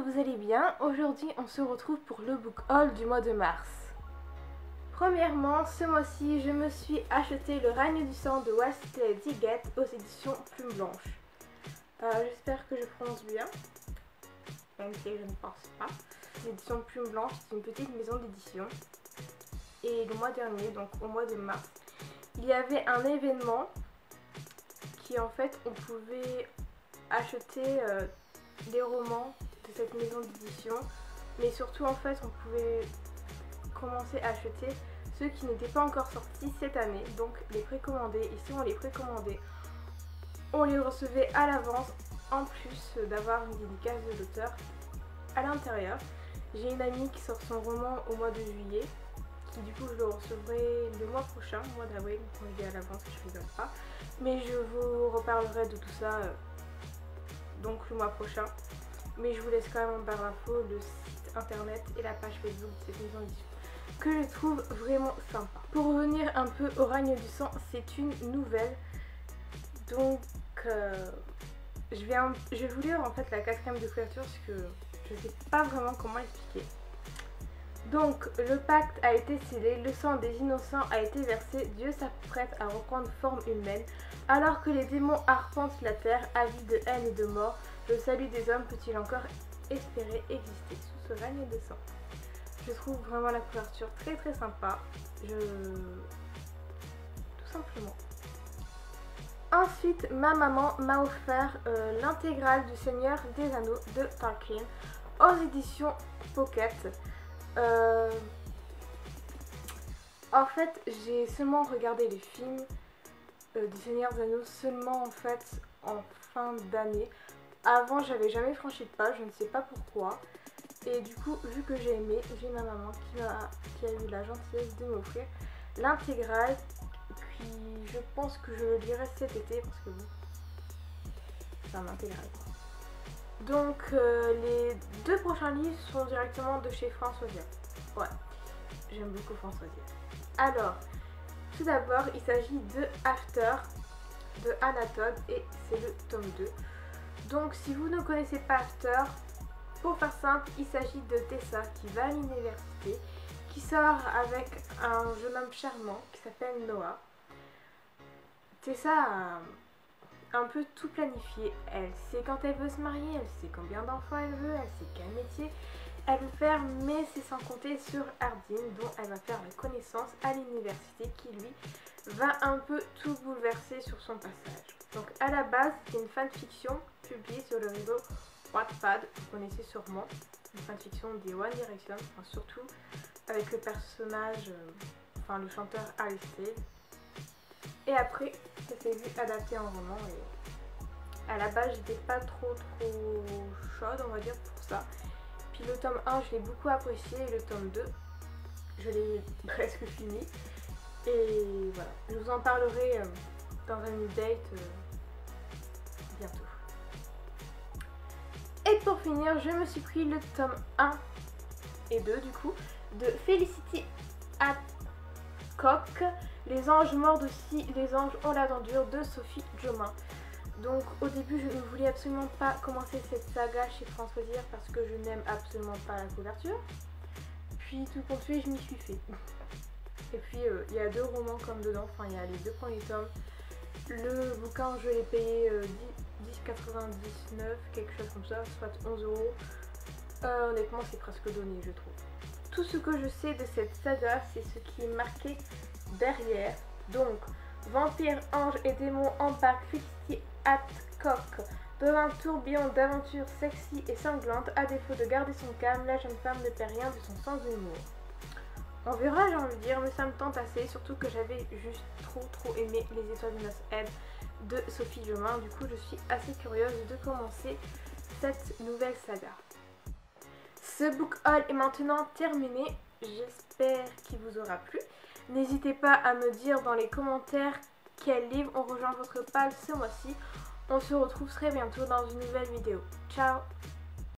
vous allez bien. Aujourd'hui on se retrouve pour le book haul du mois de mars. Premièrement, ce mois-ci je me suis acheté Le règne du sang de Wesley Diggett aux éditions Plume Blanche. J'espère que je prononce bien, même si je ne pense pas. Les éditions Plume Blanche, c'est une petite maison d'édition. Et le mois dernier, donc au mois de mars, il y avait un événement qui en fait on pouvait acheter des romans de cette maison d'édition, mais surtout en fait on pouvait commencer à acheter ceux qui n'étaient pas encore sortis cette année, donc les précommandés. Et si on les précommandait, on les recevait à l'avance, en plus d'avoir une dédicace de l'auteur à l'intérieur. J'ai une amie qui sort son roman au mois de juillet, qui du coup je le recevrai le mois prochain, au mois d'avril, quand je dis à l'avance, je rigole pas, mais je vous reparlerai de tout ça donc le mois prochain. Mais je vous laisse quand même en barre d'infos le site internet et la page Facebook de cette maison d'édition, que je trouve vraiment sympa. Pour revenir un peu au règne du sang, c'est une nouvelle, donc je vais vous lire en fait la quatrième de couverture parce que je ne sais pas vraiment comment expliquer. Donc le pacte a été scellé, le sang des innocents a été versé, Dieu s'apprête à reprendre forme humaine. Alors que les démons arpentent la terre, avides de haine et de mort, le salut des hommes peut-il encore espérer exister sous ce règne de sang? Je trouve vraiment la couverture très très sympa, tout simplement. Ensuite, ma maman m'a offert l'intégrale du Seigneur des Anneaux de Tolkien aux éditions Pocket. En fait, j'ai seulement regardé les films du Seigneur des Anneaux seulement en fait en fin d'année. Avant, j'avais jamais franchi le pas, je ne sais pas pourquoi. Et du coup, vu que j'ai aimé, j'ai ma maman qui a eu la gentillesse de m'offrir l'intégrale. Puis je pense que je le lirai cet été parce que bon, c'est un intégral. Donc les deux prochains livres sont directement de chez François Diaz. Ouais, j'aime beaucoup François Diaz. Alors, tout d'abord, il s'agit de After de Anna Todd et c'est le tome 2. Donc si vous ne connaissez pas After, pour faire simple, il s'agit de Tessa qui va à l'université, qui sort avec un jeune homme charmant qui s'appelle Noah. Tessa a un peu tout planifié. Elle sait quand elle veut se marier, elle sait combien d'enfants elle veut, elle sait quel métier elle veut faire, mais c'est sans compter sur Ardyn dont elle va faire la connaissance à l'université, qui lui va un peu tout bouleverser sur son passage. Donc à la base c'est une fanfiction publiée sur le réseau Wattpad, vous connaissez sûrement, une fanfiction des One Direction, enfin, surtout avec le personnage, le chanteur Harry Styles. Et après ça s'est vu adapté en roman et à la base j'étais pas trop chaude on va dire pour ça. Puis le tome 1 je l'ai beaucoup apprécié et le tome 2 je l'ai presque fini. Et voilà, je vous en parlerai dans un update bientôt. Et pour finir, je me suis pris le tome 1 et 2 du coup de Felicity Adcock, Les anges mordent aussi, les anges ont la dent dure de Sophie Jomain. Donc au début je ne voulais absolument pas commencer cette saga chez François Diaz parce que je n'aime absolument pas la couverture. Puis tout compte fait, je m'y suis fait. Et puis il y a deux romans comme dedans, enfin il y a les deux premiers tomes. Le bouquin je l'ai payé 10,99, quelque chose comme ça, soit 11 euros. Honnêtement c'est presque donné je trouve. Tout ce que je sais de cette saga c'est ce qui est marqué derrière. Donc vampires, anges et démons embarquent Felicity Adcock dans un tourbillon d'aventures sexy et sanglantes. À défaut de garder son calme, la jeune femme ne perd rien de son sens d'humour. On verra, j'ai envie de dire, mais ça me tente assez, surtout que j'avais juste trop aimé Les Étoiles de Noces Aide de Sophie Jomain. Du coup, je suis assez curieuse de commencer cette nouvelle saga. Ce book haul est maintenant terminé. J'espère qu'il vous aura plu. N'hésitez pas à me dire dans les commentaires quel livre ont rejoint votre page ce mois-ci. On se retrouve très bientôt dans une nouvelle vidéo. Ciao!